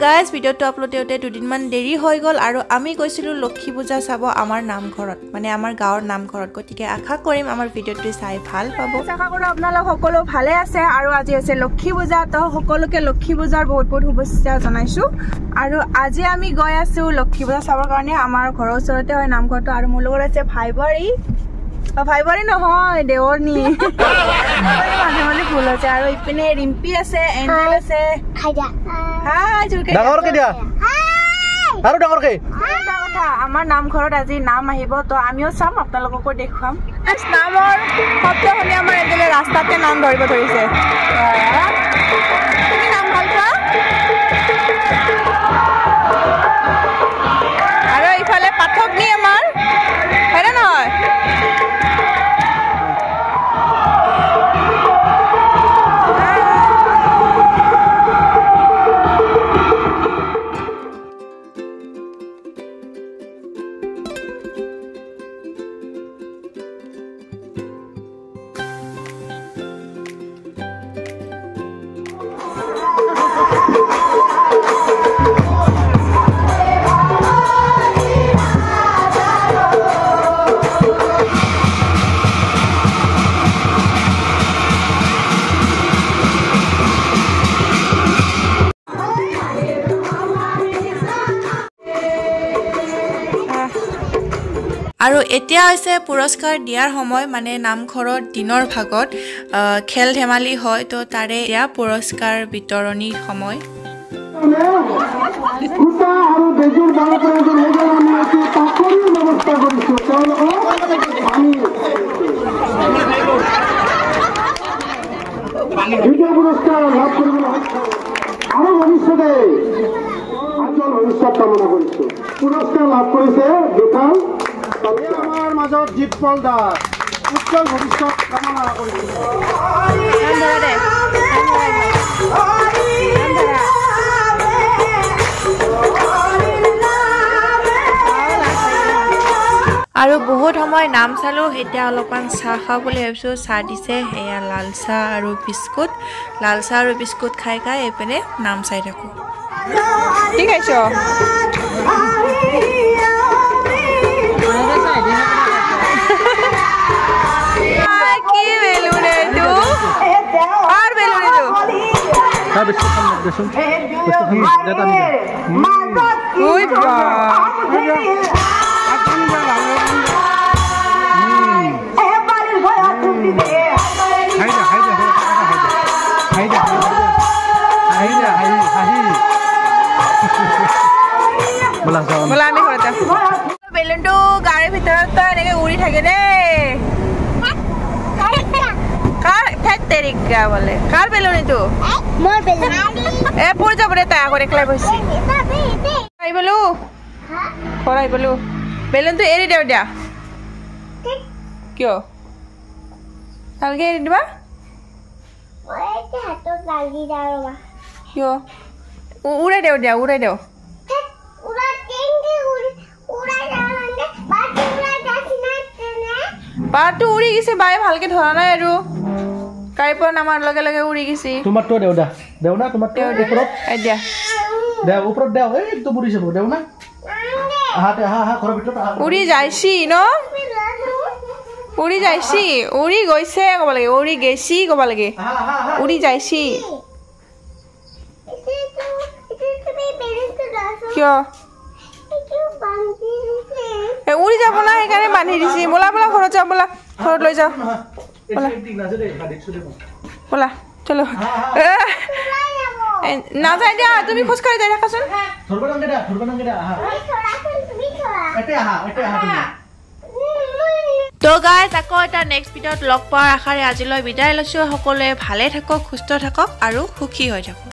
Guys ভিডিওটো upload দিওঁতে দুদিনমান দেৰি হৈ গ'ল আৰু আমি গৈছিলোঁ লক্ষী পূজা চাব আমাৰ নামঘৰত মানে আমাৰ গাঁৱৰ নামঘৰত গতিকে আশা কৰিম আমাৰ ভিডিওটো চাই ভাল পাব আশা কৰোঁ আপোনালোক সকলো ভালে আছে আৰু আজি হৈছে লক্ষী পূজা তো সকলোকে লক্ষী পূজাৰ বহুত বহুত শুভেচ্ছা জনাইছোঁ আৰু আজি আমি গৈ আছোঁ লক্ষী পূজা চাবৰ কাৰণে আমাৰ ঘৰৰ ওচৰতে হয় নামঘৰটো আৰু মোৰ লগত আছে ভাইবাৰী নহয় দেৱৰনী মাজে মাজে ভুল হৈছে আৰু ইপিনে ৰিম্পি আছে এঞ্জেল আছে আমাৰ নামঘৰত আজি নাম আহিব তো আমিও চাম আপোনালোককো দেখুৱাম নামৰ শব্দ শুনি আমাৰ এঞ্জেলে ৰাস্তাতে নাম ধৰিব ধৰিছে তুমি নাম ভাল পোৱা আৰু ইফালে পাঠক নি আমাৰ হয়নে নহয় আৰু এতিয়া হৈছে পুৰস্কাৰ দিয়াৰ সময় মানে নামঘৰত দিনৰ ভাগত খেল ধেমালি হয় তো তাৰে এয়া পুৰস্কাৰ বিতৰণিৰ সময় পুৰস্কাৰ লাভ কৰিছে বিশাল আমাৰ মাজত জিতপল দাস উজ্জ্বল ভৱিষ্যত কামনা কৰিছোঁ আৰু বহুত সময় নাম চালোঁ এতিয়া অলপমান চাহ খাওঁ বুলি ভাবিছোঁ চাহ দিছে সেয়া লাল চাহ আৰু বিস্কুট খাই এইপিনে নাম চাই থাকোঁ ঠিক আছে বেলুনটো গাড়ীৰ ভিতৰত এনেকে উৰি থাকে দেই বোলে কাৰ বেলুন এইটো এ পৰি যাব দে তাই আগত একলাই বহিছে বেলুনটো এৰি দিওঁ দিয়া কিয় ভালকে এৰি দিবা কিয় উৰাই দিওঁ বাৰটো উৰি গৈছে বায়ে ভালকে ধৰা নাই আৰু গাড়ীৰ পৰা নামাৰ লগে লগে উৰি গৈছে তোমাৰটো দেও না তোমাৰটো ওপৰত দিয়া দেও ওপৰত দেও এইটো বুৰি যাব দেও না আহা ঘৰৰ ভিতৰত উৰি যাইছি ন উৰি যাইছি উৰি গৈছে ক'ব লাগে উৰি গেছি ক'ব লাগে উৰি যাইছি কিয় উৰি যাব না সেইকাৰণে বান্ধি দিছি বলা ঘৰত যাওঁ বলা ঘৰত লৈ যাওঁ বলা চলো নাযায় দিয়া তুমি খোজকাঢ়ি যাই থাকাচোন তো গাইজ আকৌ এটা নেক্সট ভিডিঅ'ত লগ পোৱাৰ আশাৰে আজিলৈ বিদায় লৈছোঁ সকলোৱে ভালে থাকক সুস্থ থাকক আৰু সুখী হৈ থাকক।